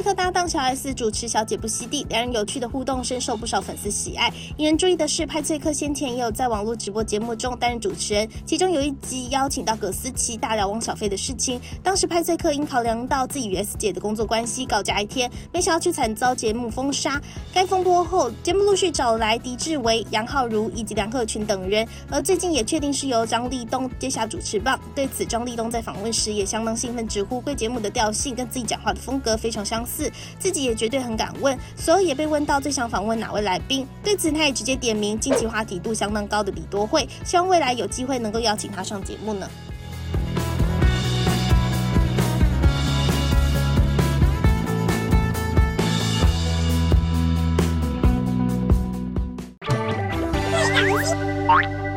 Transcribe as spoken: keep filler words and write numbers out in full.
客搭档小 S 主持小姐不熙娣，两人有趣的互动深受不少粉丝喜爱。引人注意的是，派翠克先前也有在网络直播节目中担任主持人，其中有一集邀请到葛思琪大聊汪小菲的事情。当时派翠克因考量到自己与 S 姐的工作关系，告假一天，没想到却惨遭节目封杀。该风波后，节目陆续找来狄志为、杨浩如以及梁鹤群等人，而最近也确定是由张立东接下主持棒。对此，张立东在访问时也相当兴奋，直呼贵节目的调性跟自己讲话的风格非常相似，自己也绝对很敢问。随后也被问到最想访问哪位来宾，对此他也直接点名近期话题度相当高的李多慧，希望未来有机会能够邀请他上节目呢。 Bye.